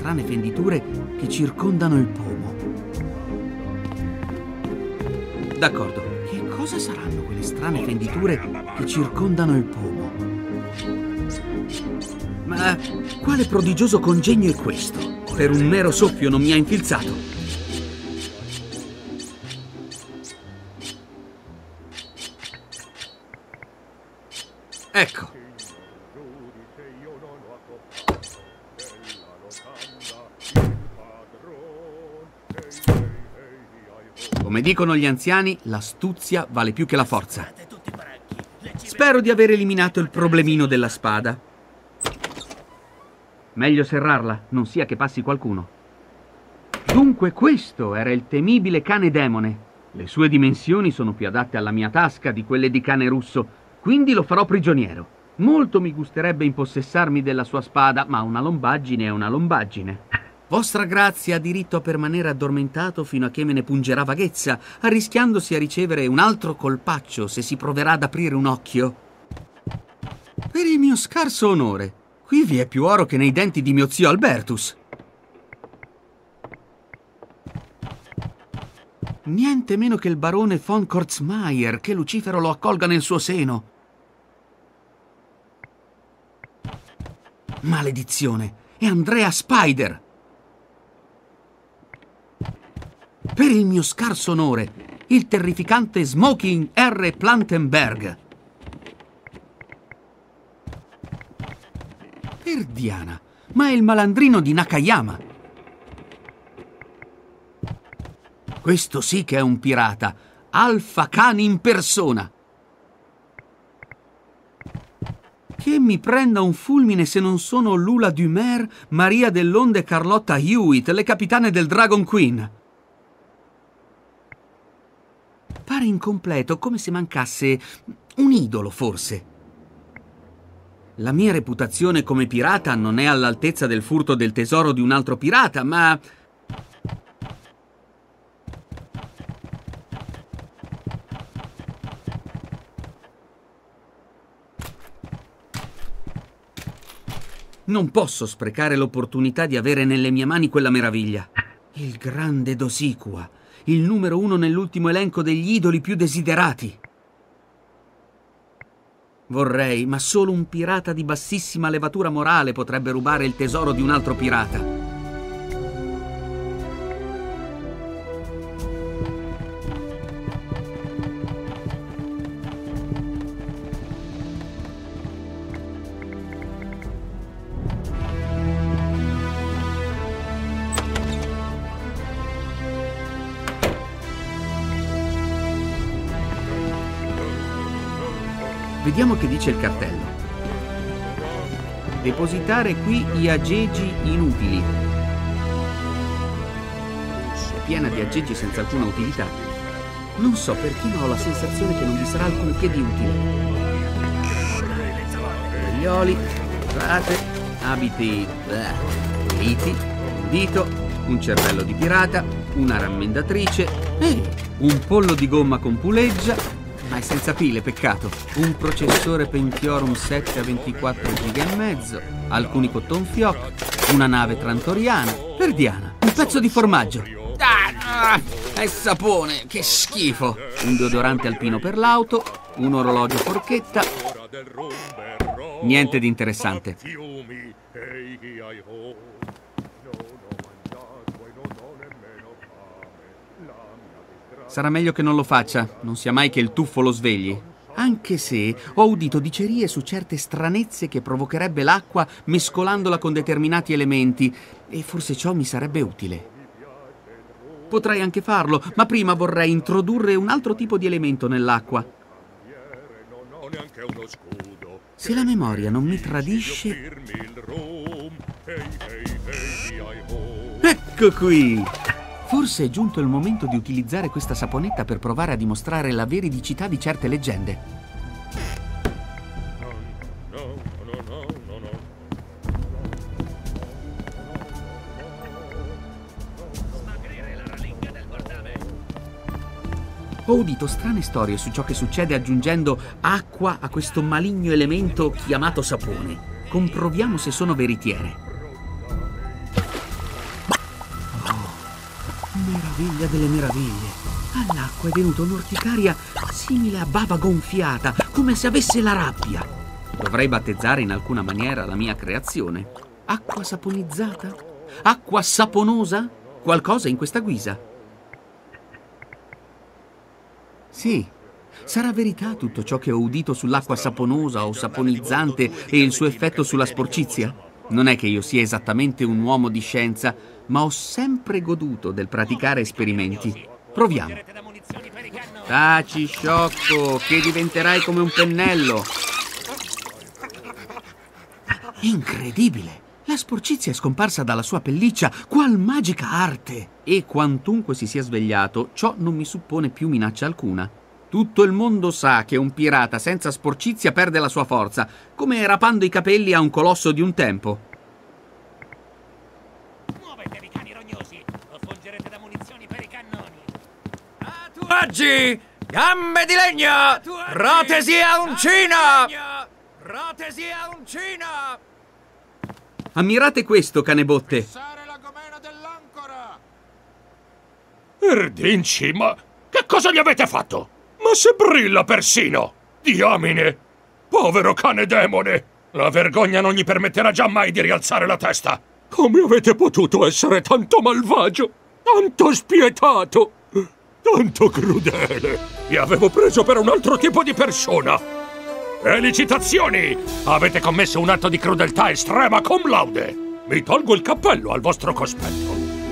strane fenditure che circondano il pomo. D'accordo, che cosa saranno quelle strane fenditure che circondano il pomo? Ma quale prodigioso congegno è questo? Per un mero soffio non mi ha infilzato. Ecco. Come dicono gli anziani, l'astuzia vale più che la forza. Spero di aver eliminato il problemino della spada. Meglio serrarla, non sia che passi qualcuno. Dunque questo era il temibile cane demone. Le sue dimensioni sono più adatte alla mia tasca di quelle di Cane Russo, quindi lo farò prigioniero. Molto mi gusterebbe impossessarmi della sua spada, ma una lombaggine è una lombaggine. Vostra grazia ha diritto a permanere addormentato fino a che me ne pungerà vaghezza, arrischiandosi a ricevere un altro colpaccio se si proverà ad aprire un occhio. Per il mio scarso onore, qui vi è più oro che nei denti di mio zio Albertus. Niente meno che il barone von Kortzmeier, che Lucifero lo accolga nel suo seno. Maledizione! È Andrea Spider! Per il mio scarso onore, il terrificante Smoking R. Plantenberg. Per Diana, ma è il malandrino di Nakayama. Questo sì che è un pirata, Alpha Khan in persona. Che mi prenda un fulmine se non sono Lula Dumer, Maria Dell'Onde e Carlotta Hewitt, le capitane del Dragon Queen. Pare incompleto, come se mancasse un idolo, forse. La mia reputazione come pirata non è all'altezza del furto del tesoro di un altro pirata, ma... Non posso sprecare l'opportunità di avere nelle mie mani quella meraviglia. Il grande Dosiqua, il numero 1 nell'ultimo elenco degli idoli più desiderati. Vorrei, ma solo un pirata di bassissima levatura morale potrebbe rubare il tesoro di un altro pirata. Vediamo che dice il cartello. Depositare qui gli aggeggi inutili. È piena di aggeggi senza alcuna utilità. Non so perché, ma ho la sensazione che non vi sarà alcunché di utile. Taglioli, rate, abiti, liti, un dito, un cervello di pirata, una rammendatrice, un pollo di gomma con puleggia. Ma è senza pile, peccato. Un processore Pentium 7 a 24 giga e mezzo, alcuni cotton fioc, una nave trantoriana. Per Diana, un pezzo di formaggio. È sapone, che schifo. Un deodorante alpino per l'auto, un orologio forchetta. Niente di interessante. Sarà meglio che non lo faccia, non sia mai che il tuffo lo svegli. Anche se ho udito dicerie su certe stranezze che provocherebbe l'acqua mescolandola con determinati elementi, e forse ciò mi sarebbe utile. Potrei anche farlo, ma prima vorrei introdurre un altro tipo di elemento nell'acqua. Se la memoria non mi tradisce... Ecco qui! Forse è giunto il momento di utilizzare questa saponetta per provare a dimostrare la veridicità di certe leggende. Ho udito strane storie su ciò che succede aggiungendo acqua a questo maligno elemento chiamato sapone. Comproviamo se sono veritiere. meraviglia delle meraviglie! All'acqua è venuta un'orticaria simile a bava gonfiata, come se avesse la rabbia. Dovrei battezzare in alcuna maniera la mia creazione. Acqua saponizzata? Acqua saponosa? Qualcosa in questa guisa? Sì, sarà verità tutto ciò che ho udito sull'acqua saponosa o saponizzante e il suo effetto sulla sporcizia? Non è che io sia esattamente un uomo di scienza, ma ho sempre goduto del praticare esperimenti. Proviamo. Taci, sciocco, che diventerai come un pennello. Incredibile! La sporcizia è scomparsa dalla sua pelliccia, qual magica arte! E quantunque si sia svegliato, ciò non mi suppone più minaccia alcuna. Tutto il mondo sa che un pirata senza sporcizia perde la sua forza, come rapando i capelli a un colosso di un tempo. Muovetevi, cani rognosi, o fungerete da munizioni per i cannoni. Tatuaggi! Gambe di legno! Protesi a uncina! Protesi a uncina! Ammirate questo, canebotte! La gomena dell'ancora! Erdinci, ma che cosa gli avete fatto? Ma se brilla persino! Diamine! Povero cane demone! La vergogna non gli permetterà giammai di rialzare la testa! Come avete potuto essere tanto malvagio? Tanto spietato? Tanto crudele! Vi avevo preso per un altro tipo di persona! Felicitazioni! Avete commesso un atto di crudeltà estrema cum laude! Mi tolgo il cappello al vostro cospetto!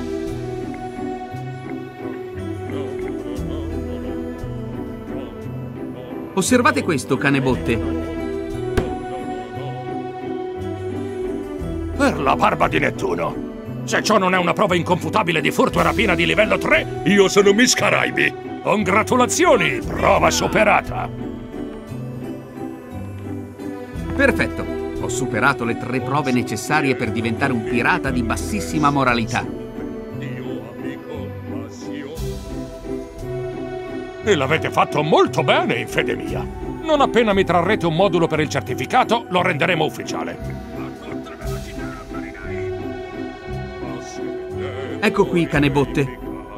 Osservate questo, canebotte. Per la barba di Nettuno! Se ciò non è una prova inconfutabile di furto e rapina di livello 3, io sono Miss Caraibi! Congratulazioni! Prova superata! Perfetto. Ho superato le 3 prove necessarie per diventare un pirata di bassissima moralità. E l'avete fatto molto bene, in fede mia. Non appena mi trarrete un modulo per il certificato, lo renderemo ufficiale. Ecco qui, canebotte.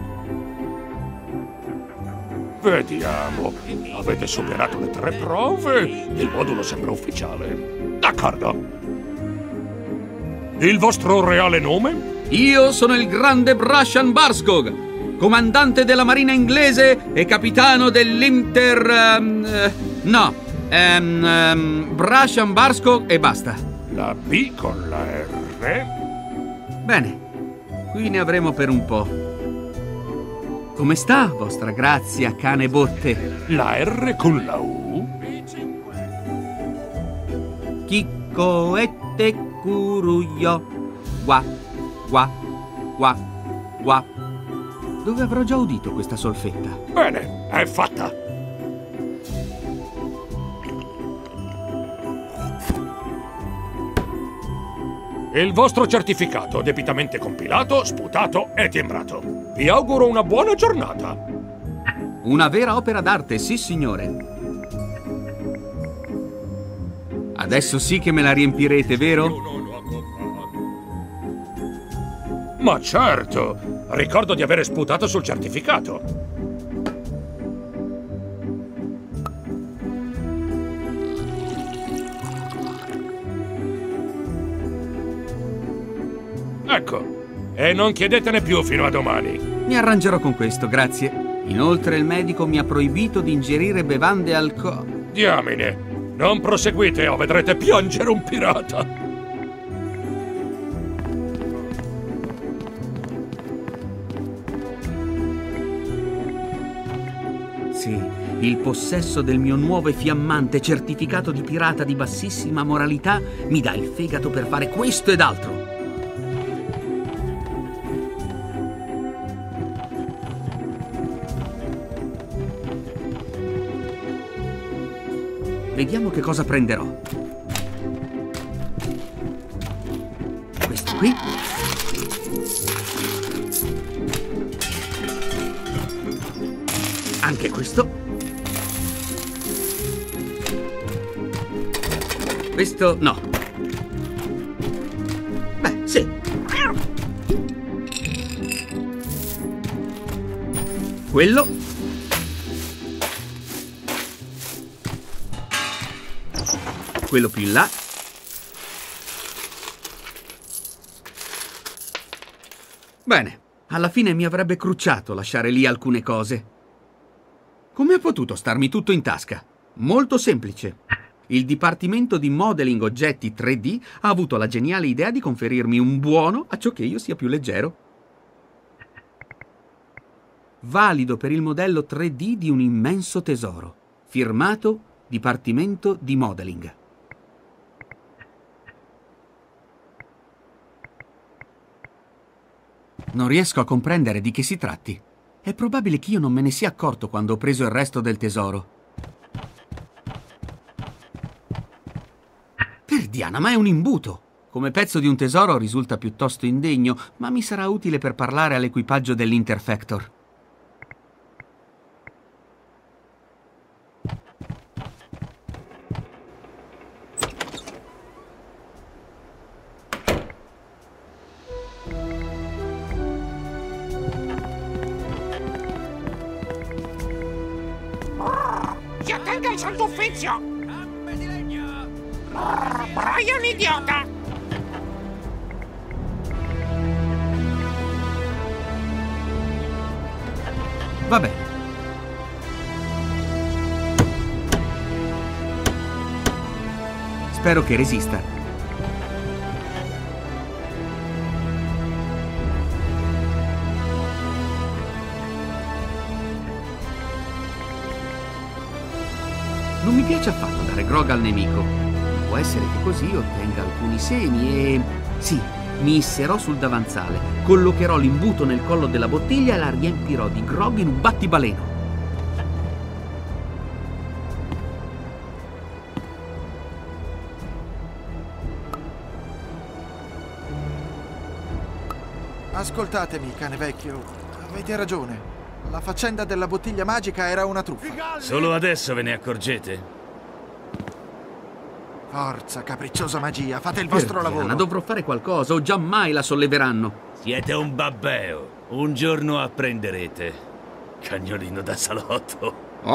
Vediamo. Avete superato le 3 prove. Il modulo sembra ufficiale. D'accordo. Il vostro reale nome? Io sono il grande Brashan Barskog, comandante della marina inglese e capitano Brashan Barskog e basta. La B con la R? Bene, qui ne avremo per un po'. Come sta, vostra grazia, canebotte? La R con la U? Chicco ette curuio. Gua, gua, gua, gua. Dove avrò già udito questa solfetta? Bene, è fatta. Il vostro certificato debitamente compilato, sputato e timbrato. Vi auguro una buona giornata. Una vera opera d'arte, sì signore. Adesso sì che me la riempirete, vero? Ma certo! Ricordo di avere sputato sul certificato. Ecco, e non chiedetene più fino a domani. Mi arrangerò con questo, grazie. Inoltre il medico mi ha proibito di ingerire bevande Diamine, non proseguite o vedrete piangere un pirata. Sì, il possesso del mio nuovo e fiammante certificato di pirata di bassissima moralità mi dà il fegato per fare questo ed altro. Vediamo che cosa prenderò. Questo qui. Anche questo. Questo no. Beh, sì. Quello. Quello più in là. Bene, alla fine mi avrebbe crucciato lasciare lì alcune cose. Come ha potuto starmi tutto in tasca? Molto semplice. Il Dipartimento di Modeling Oggetti 3D ha avuto la geniale idea di conferirmi un buono a ciò che io sia più leggero. Valido per il modello 3D di un immenso tesoro. Firmato Dipartimento di Modeling. Non riesco a comprendere di che si tratti. È probabile che io non me ne sia accorto quando ho preso il resto del tesoro. Per Diana, ma è un imbuto! Come pezzo di un tesoro risulta piuttosto indegno, ma mi sarà utile per parlare all'equipaggio dell'Interfector. Si attenga al santo uffizio! Gambe di legno! Brian idiota! Va bene. Spero che resista. Non mi piace affatto dare grog al nemico. Può essere che così ottenga alcuni semi e... Sì, mi isserò sul davanzale, collocherò l'imbuto nel collo della bottiglia e la riempirò di grog in un battibaleno. Ascoltatemi, cane vecchio. Avete ragione. La faccenda della bottiglia magica era una truffa. Solo adesso ve ne accorgete? Forza, capricciosa magia, fate il vostro Diana, lavoro. dovrò fare qualcosa o giammai la solleveranno. Siete un babbeo. Un giorno apprenderete. Cagnolino da salotto.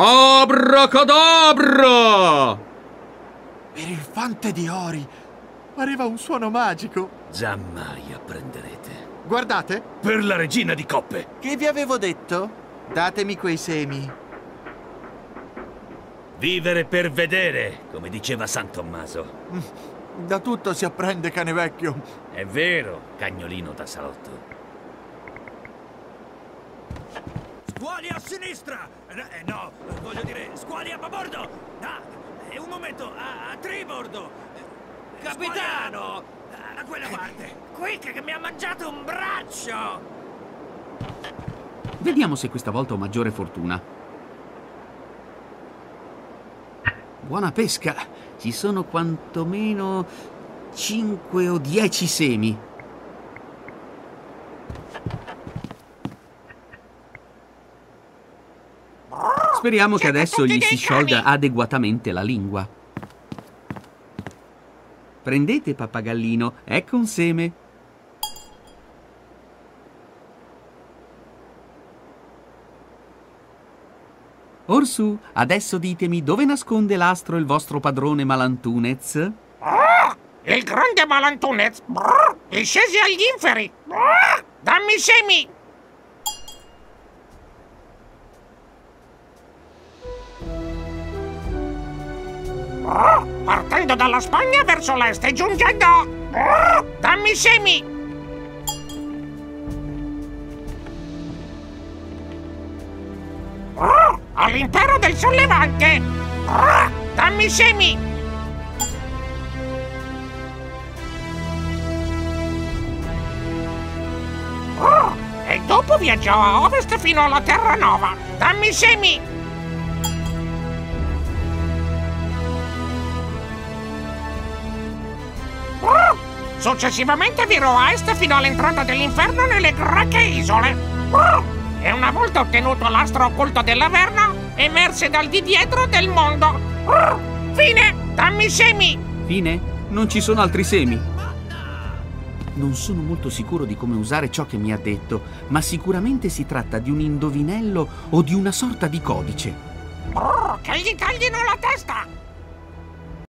Abracadabra! Per il fante di ori. Pareva un suono magico. Giammai apprenderete. Guardate, Per la regina di coppe. che vi avevo detto? Datemi quei semi. Vivere per vedere, come diceva San Tommaso. Da tutto si apprende, cane vecchio. È vero, cagnolino da salotto. Squali a sinistra! No, voglio dire, squali a babordo! Un momento, a tribordo! Capitano! Da quella parte! Quick che mi ha mangiato un braccio! Vediamo se questa volta ho maggiore fortuna. Buona pesca! Ci sono quantomeno 5 o 10 semi. Speriamo che adesso gli si sciolga adeguatamente la lingua. Prendete, pappagallino, ecco un seme. Orsù, adesso ditemi dove nasconde l'astro il vostro padrone Malantunez? Il grande Malantunez! È scesi agli inferi! Dammi i semi! Partendo dalla Spagna verso l'est e giungendo... Dammi i semi! All'impero del sollevante! Dammi i semi! E dopo viaggiò a ovest fino alla Terra Nova! Dammi i semi! Successivamente virò a est fino all'entrata dell'inferno nelle greche isole. E una volta ottenuto l'astro occulto dell'Averno, emerse dal di dietro del mondo. Fine! Dammi i semi! Fine? Non ci sono altri semi. Non sono molto sicuro di come usare ciò che mi ha detto, ma sicuramente si tratta di un indovinello o di una sorta di codice. Che gli taglino la testa!